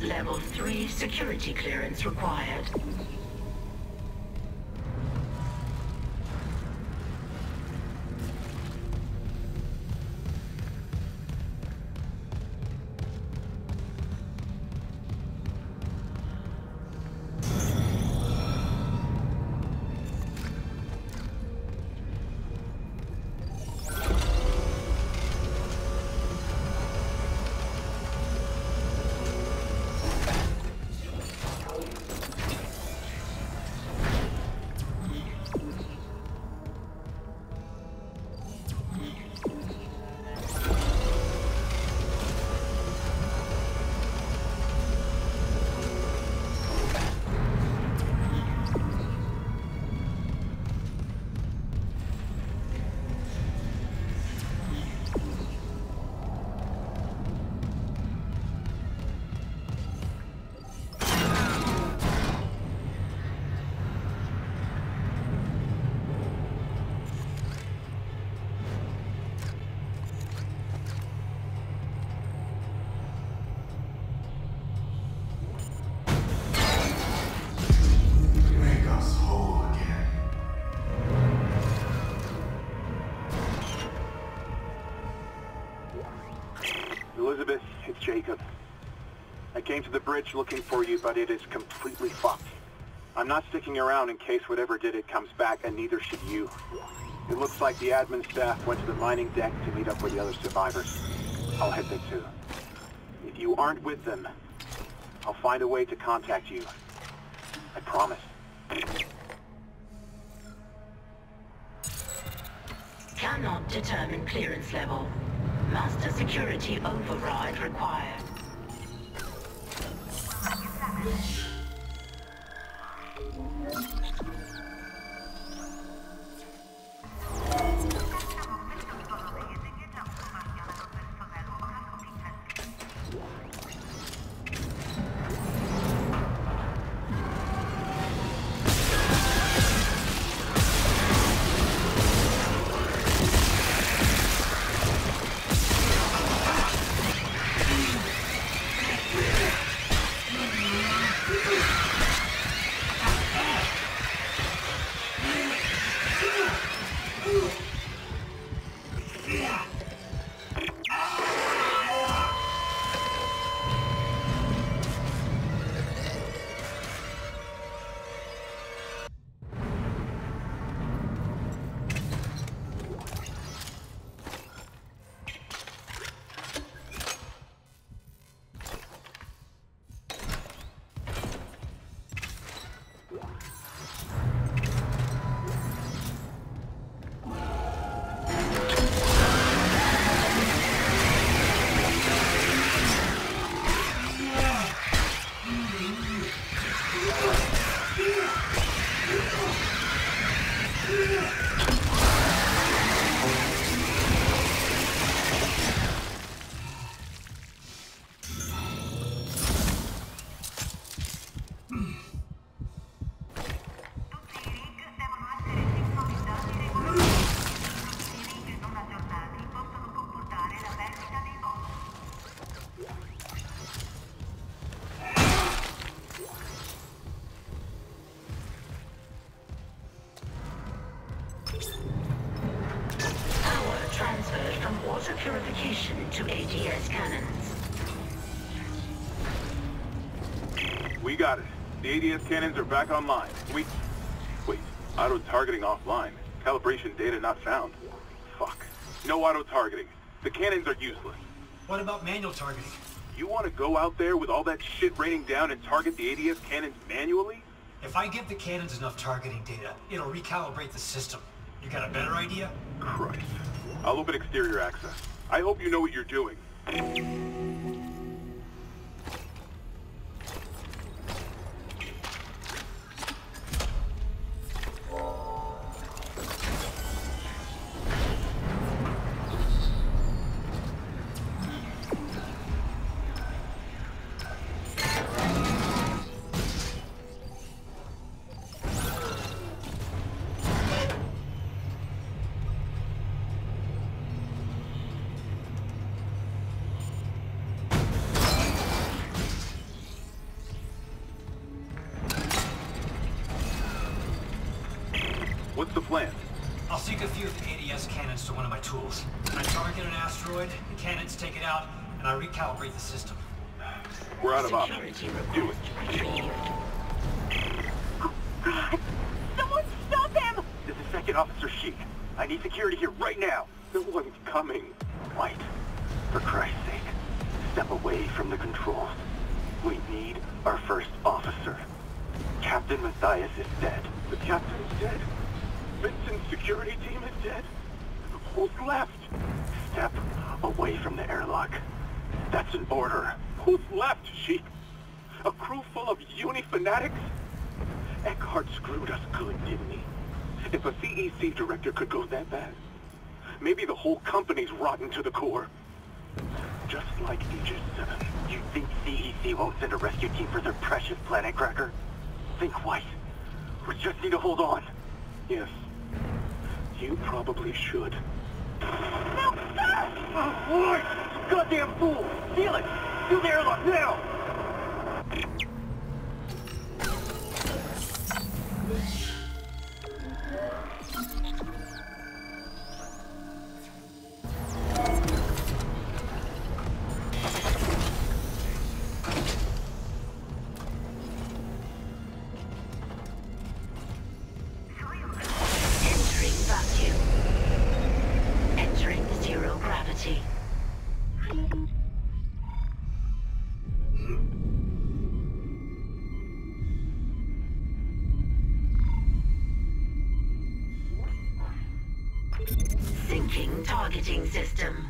Level 3 security clearance required. Elizabeth, it's Jacob. I came to the bridge looking for you, but it is completely fucked. I'm not sticking around in case whatever did it comes back, and neither should you. It looks like the admin staff went to the mining deck to meet up with the other survivors. I'll head there too. If you aren't with them, I'll find a way to contact you. I promise. Cannot determine clearance level. Master security override required. Water purification to ADS cannons. We got it. The ADS cannons are back online. Wait, auto-targeting offline. Calibration data not found. Fuck. No auto-targeting. The cannons are useless. What about manual targeting? You want to go out there with all that shit raining down and target the ADS cannons manually? If I give the cannons enough targeting data, it'll recalibrate the system. You got a better idea? Christ. I'll open exterior access. I hope you know what you're doing. cannons to one of my tools. I target an asteroid, the cannons take it out, and I recalibrate the system. We're out of options. Do it. Oh, God! Someone stop him! This is Second Officer Sheik. I need security here right now. No one's coming. White, for Christ's sake, step away from the controls. We need our first officer. Captain Matthias is dead. The captain's dead. Vincent's security team is dead. Who's left? Step away from the airlock. That's an order. Who's left, Sheik? A crew full of uni fanatics? Eckhart screwed us good, didn't he? If a CEC director could go that bad, maybe the whole company's rotten to the core. Just like Aegis 7. You think CEC won't send a rescue team for their precious planet cracker? Think white. We just need to hold on. Yes. You probably should. No, sir! Oh, boy! Goddamn fool! Steal it! Steal the airlock now! Entering vacuum. Entering zero gravity. Syncing targeting system.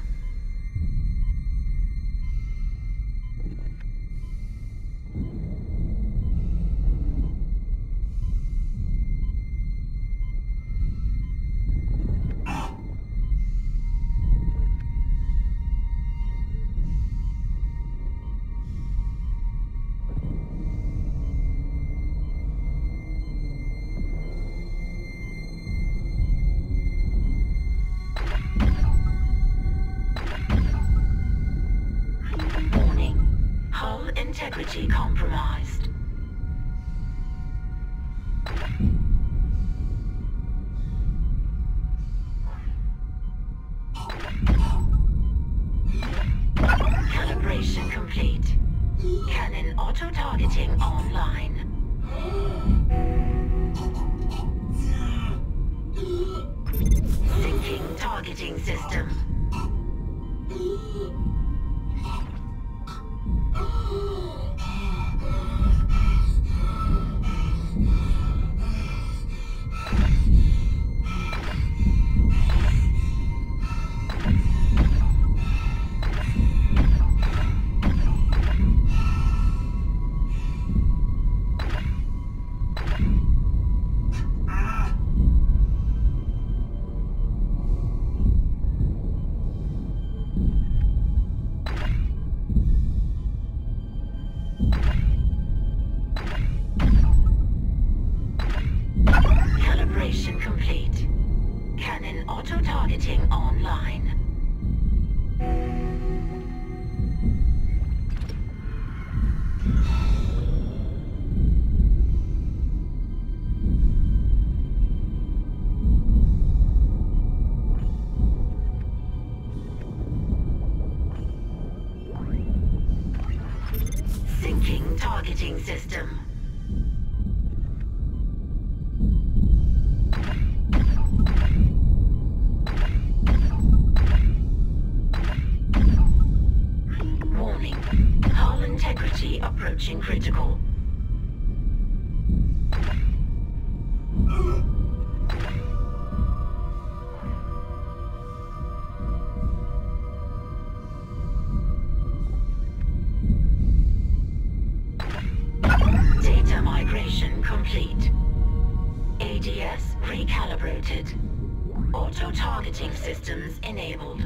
Warning. Hull integrity compromised. Calibration complete. Cannon auto-targeting online. Syncing targeting system. Calibration complete. Cannon auto-targeting online. Syncing targeting system. Warning. Hull integrity approaching critical. Data migration complete. ADS recalibrated. Auto-targeting systems enabled.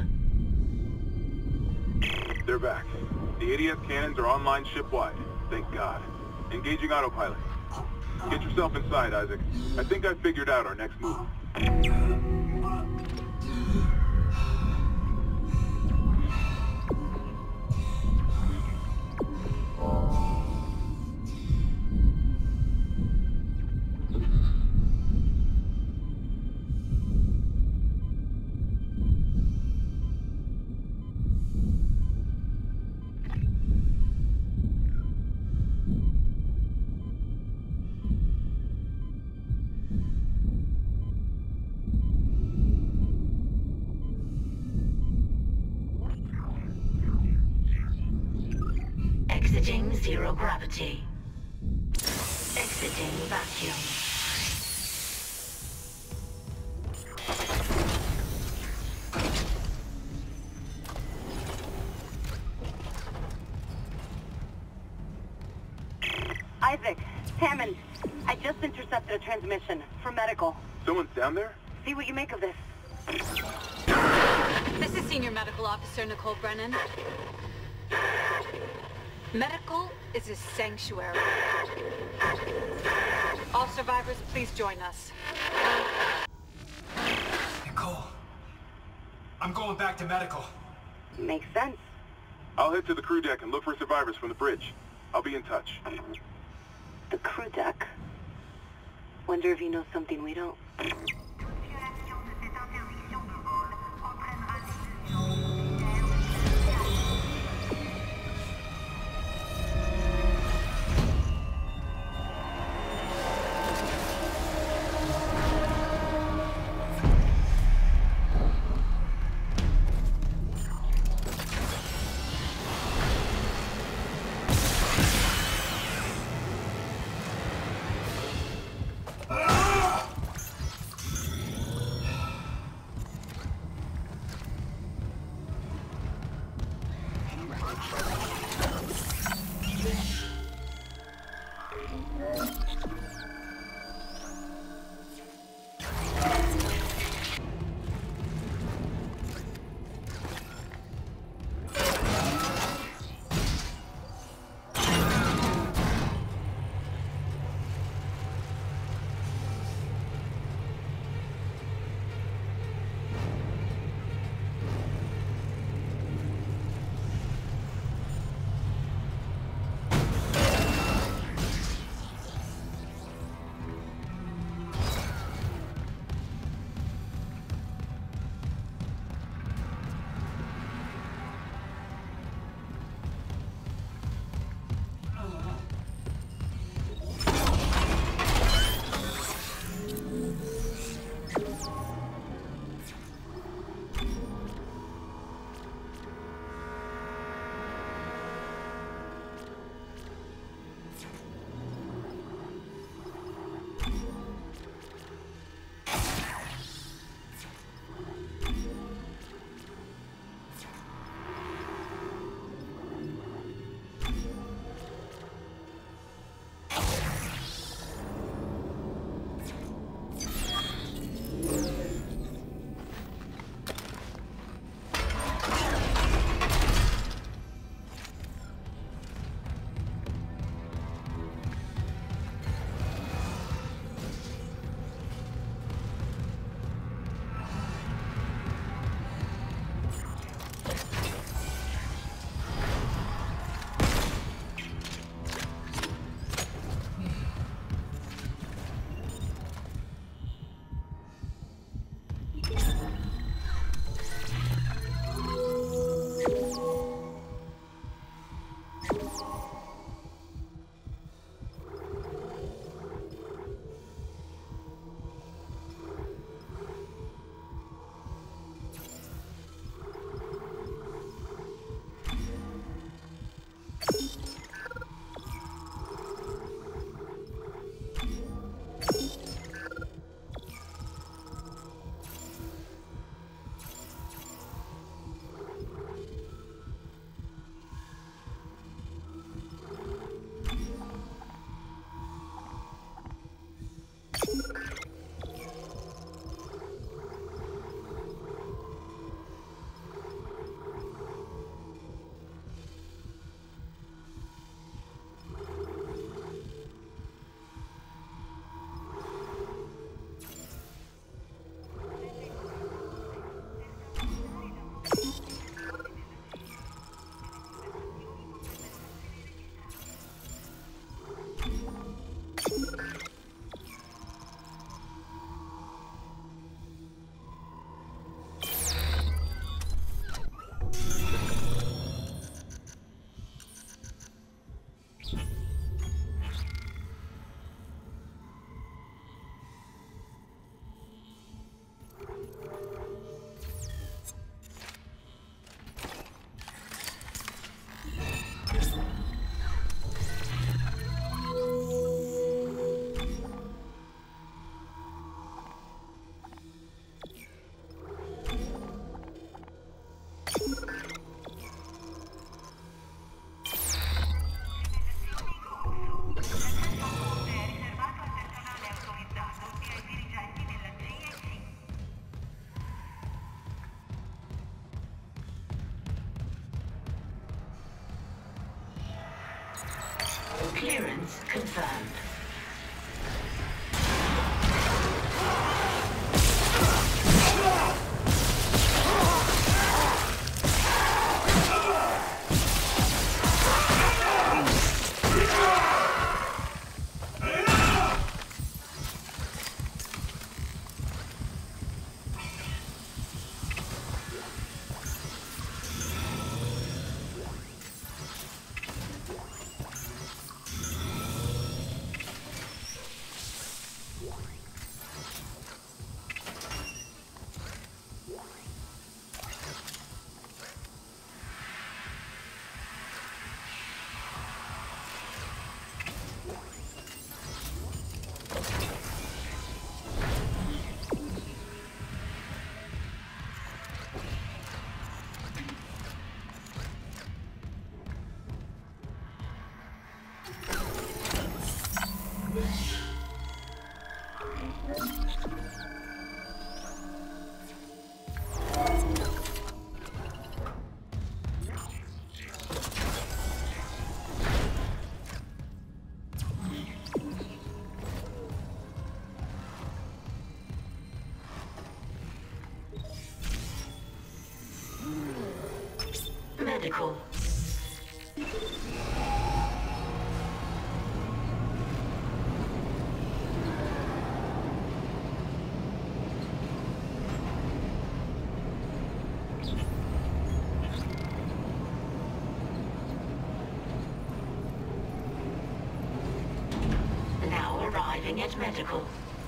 They're back. The ADS cannons are online ship-wide. Thank God. Engaging autopilot. Get yourself inside, Isaac. I think I figured out our next move. Exiting zero gravity. Exiting vacuum. Isaac, Hammond, I just intercepted a transmission for medical. Someone's down there? See what you make of this. This is Senior Medical Officer Nicole Brennan. Medical is a sanctuary. All survivors, please join us. Nicole, I'm going back to medical. Makes sense. I'll head to the crew deck and look for survivors from the bridge. I'll be in touch. The crew deck. Wonder if you know something we don't. Clearance confirmed. Medical. Now arriving at medical.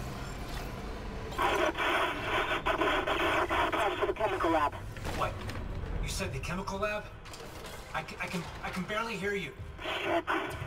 Pass to the chemical lab. What? You said the chemical lab? I can barely hear you. Shit.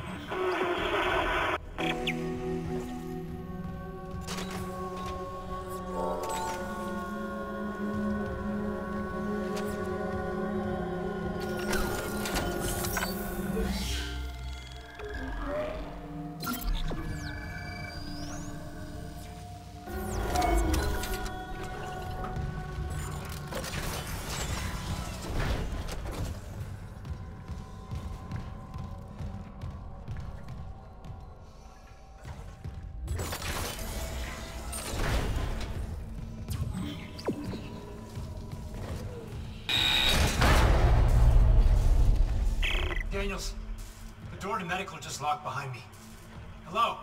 Daniels, the door to medical just locked behind me. Hello?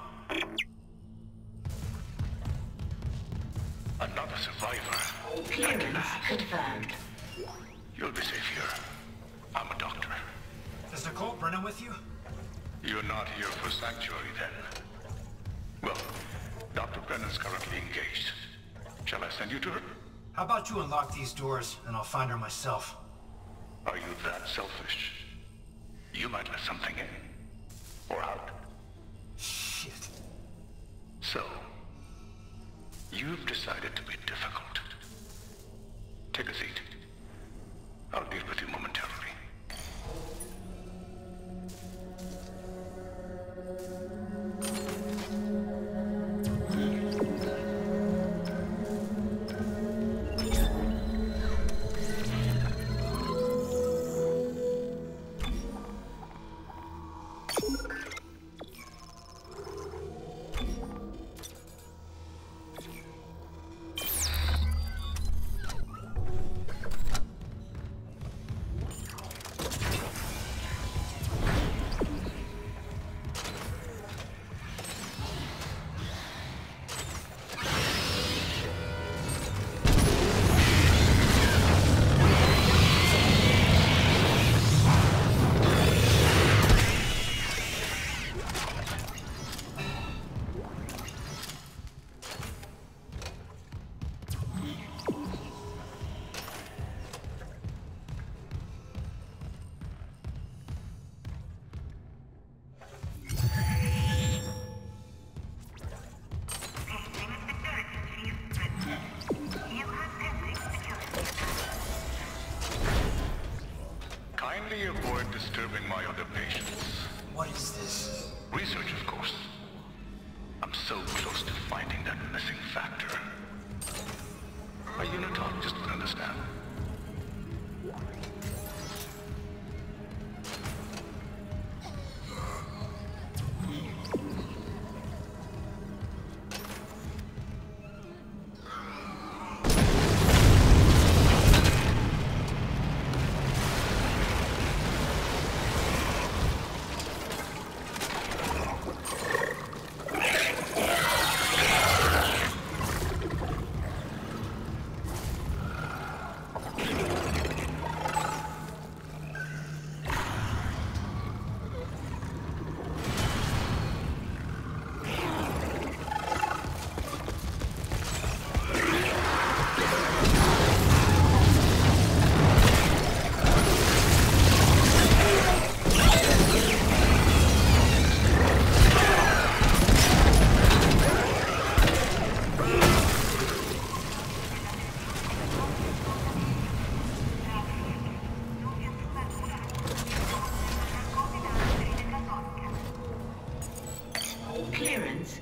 Another survivor. Clearance confirmed. You'll be safe here. I'm a doctor. Is Nicole Brennan with you? You're not here for sanctuary then. Well, Dr. Brennan's currently engaged. Shall I send you to her? How about you unlock these doors and I'll find her myself? Are you that selfish? You might let something in. Or out. Shit. So, you've decided to be difficult. Take a seat. I'll deal with you momentarily. Kindly avoid disturbing my other patients. What is this? Research, of course. I'm so close to finding that missing factor. A unitologist would understand.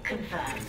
confirmed.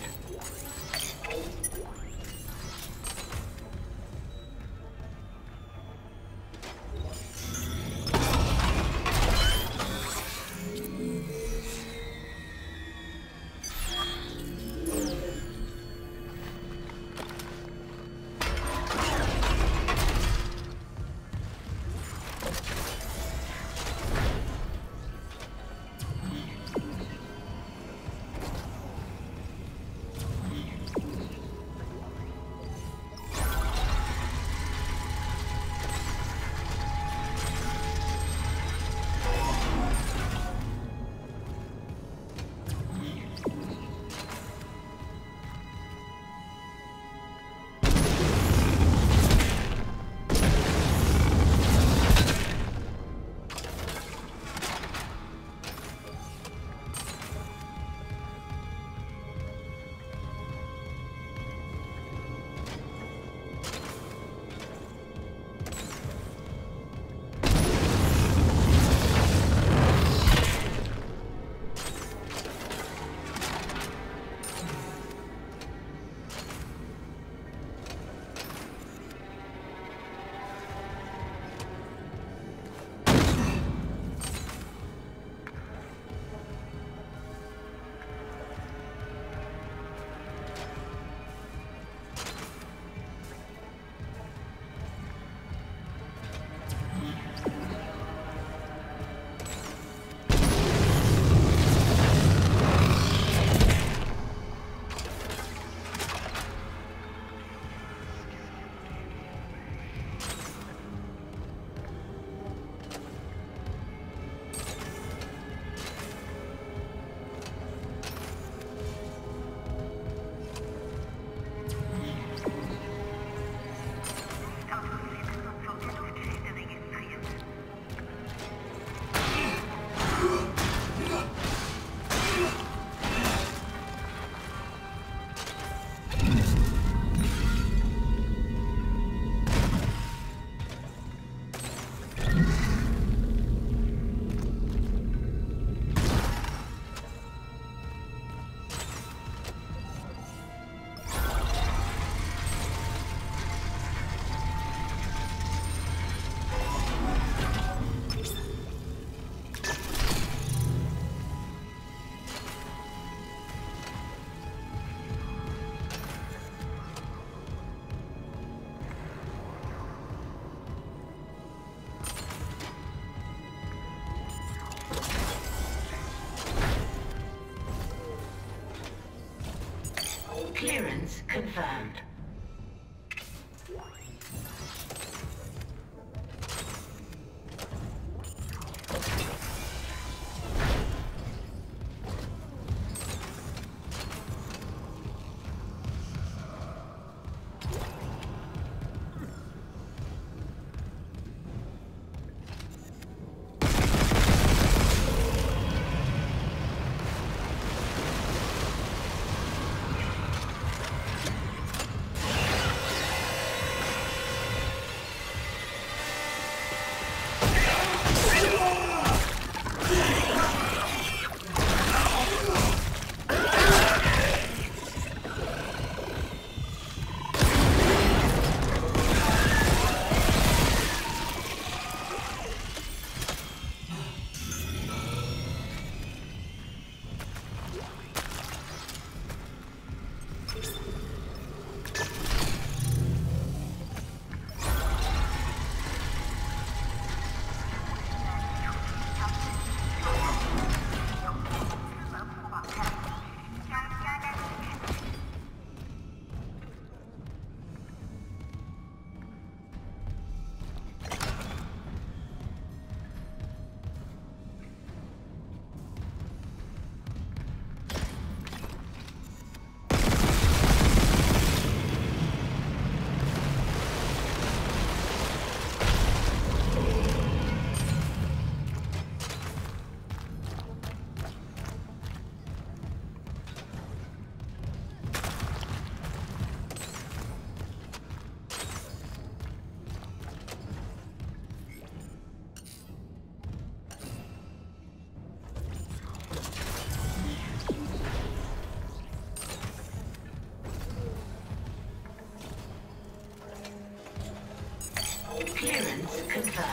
Clearance confirmed.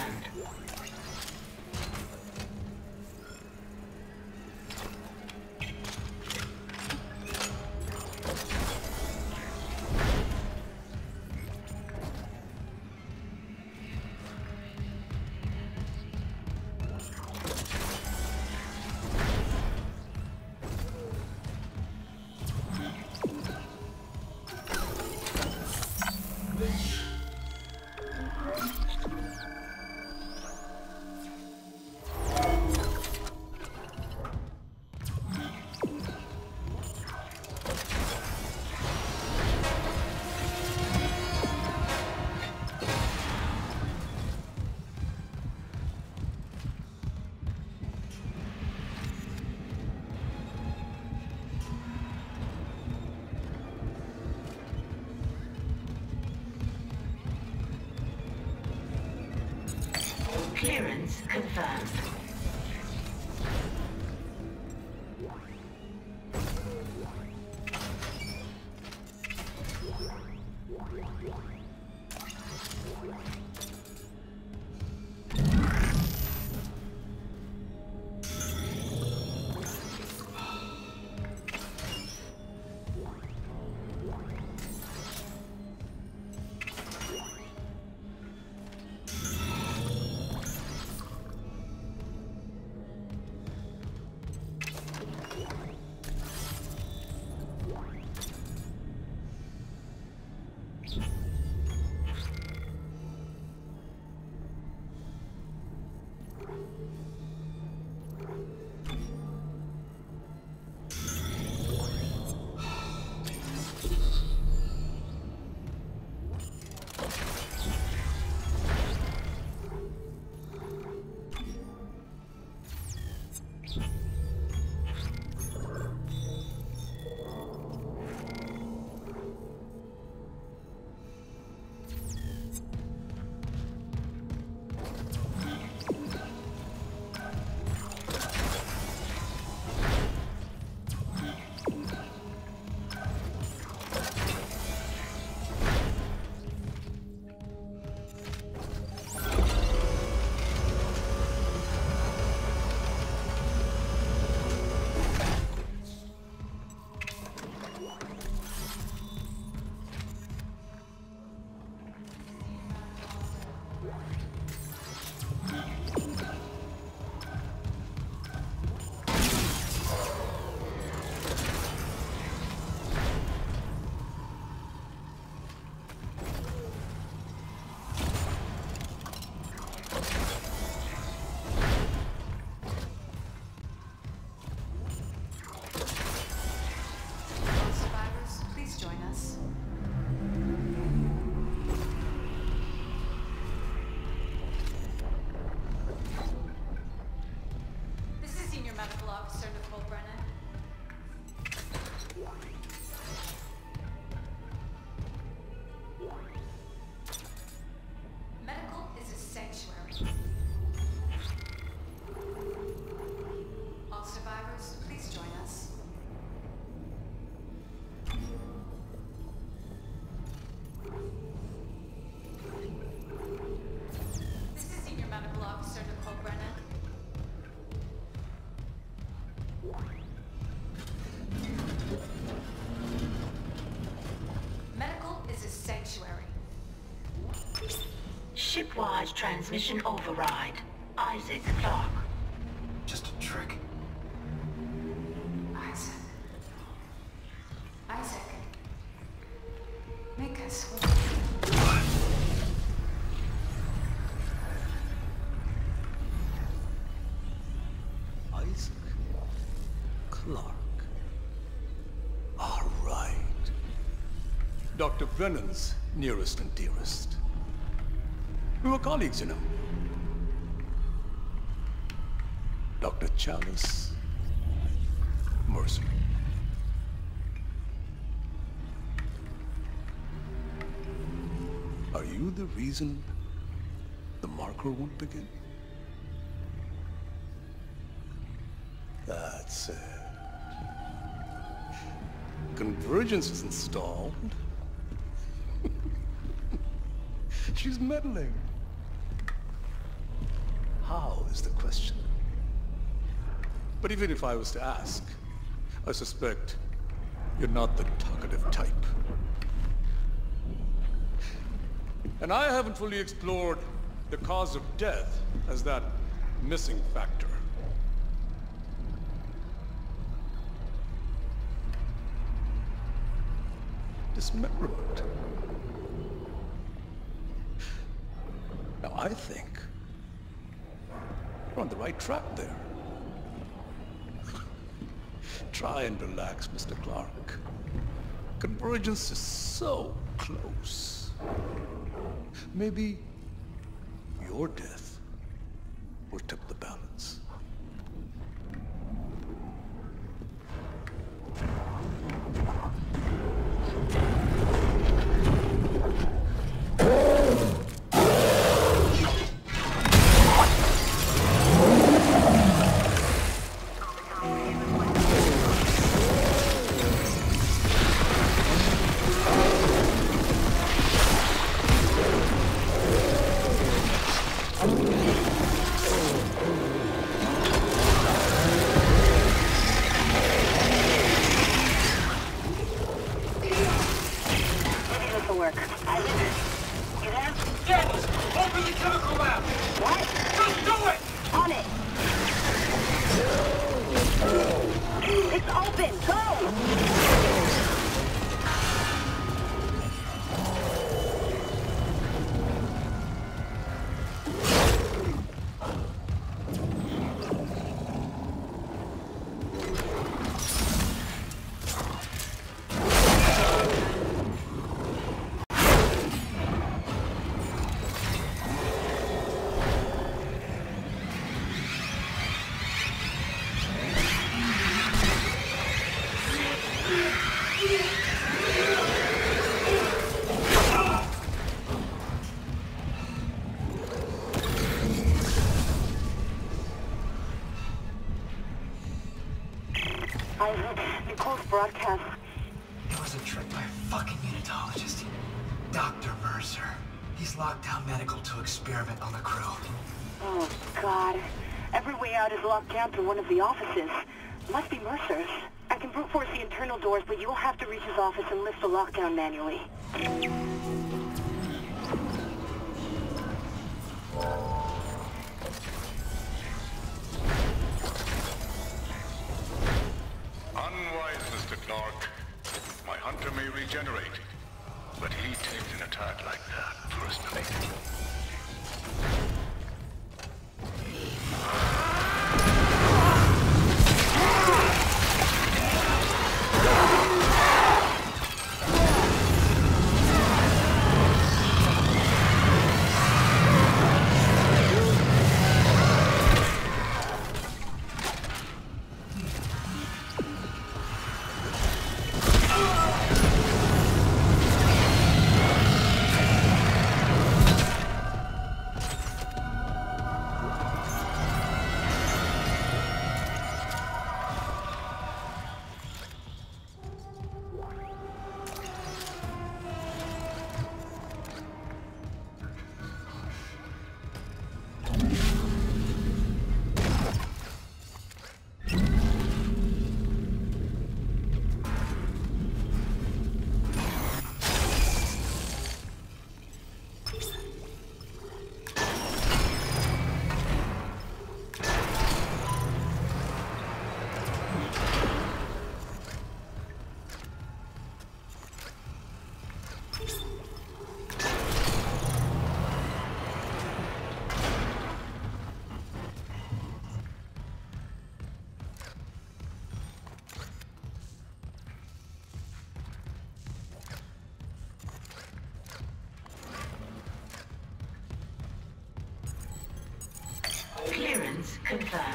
confirmed. Clearance confirmed. Shipwide transmission override. Isaac Clarke. Just a trick. Isaac. Isaac. Make us whole. Isaac Clarke. All right. Dr. Brennan's nearest and dearest. We were colleagues, you know. Dr. Chalice. Mercer. Are you the reason the marker won't begin? That's it. Convergence is installed. She's meddling. how is the question. But even if I was to ask, I suspect you're not the talkative type. And I haven't fully explored the cause of death as that missing factor. Dismemberment. Now I think you're on the right track there. Try and relax, Mr. Clark. Convergence is so close. Maybe your death will tip the balance. Broadcast. It was a trick by a fucking unitologist. Dr. Mercer. He's locked down medical to experiment on the crew. Oh, God. Every way out is locked down through one of the offices. Must be Mercer's. I can brute force the internal doors, but you'll have to reach his office and lift the lockdown manually. Mr. Clark. My hunter may regenerate, but he takes an attack like that personally. Clearance confirmed.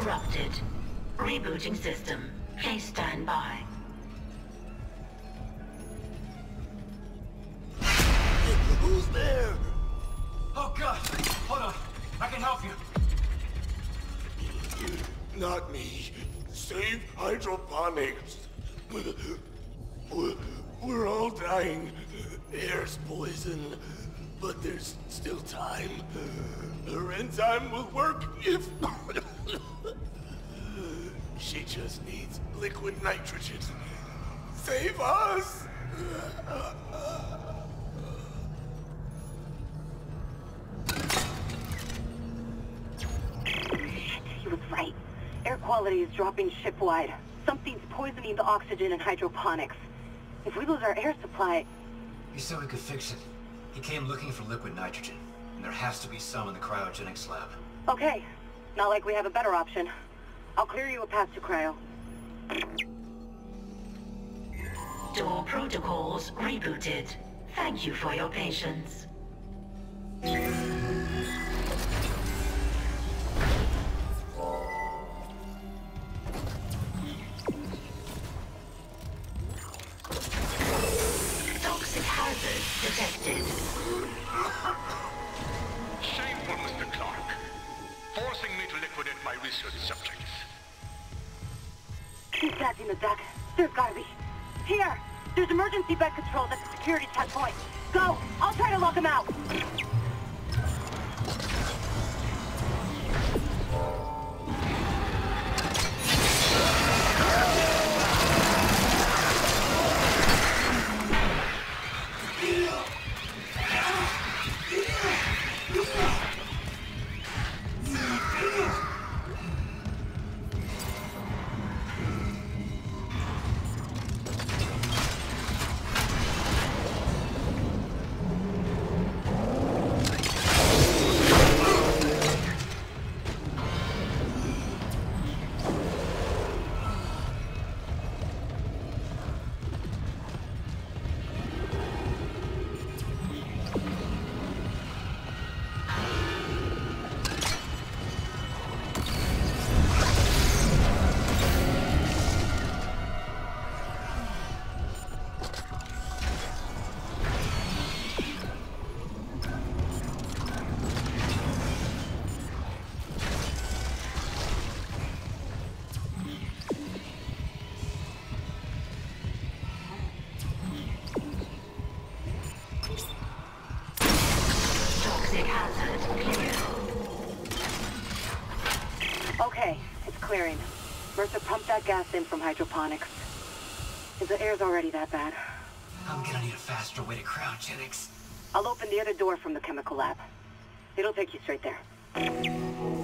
interrupted. Rebooting system. Please stand by. Who's there? Oh God! Hold on. I can help you. Not me. Save hydroponics. We're all dying. Air's poison. But there's still time. Her enzyme will work if... She just needs liquid nitrogen. Save us! He was right. Air quality is dropping shipwide. Something's poisoning the oxygen in hydroponics. If we lose our air supply... He said we could fix it. He came looking for liquid nitrogen, and there has to be some in the cryogenics lab. Okay. Not like we have a better option. I'll clear you a path to cryo. Door protocols rebooted. Thank you for your patience. Toxic hazard detected. Shameful, Mr. Clark. Forcing me to liquidate my research subjects. Who's that in the deck? There's gotta be. Here! There's emergency bed controls at the security checkpoint. Go! I'll try to lock him out! Okay, it's clearing. Mercer pumped that gas in from hydroponics. If the air's already that bad. I'm gonna need a faster way to cryogenics. I'll open the other door from the chemical lab. It'll take you straight there.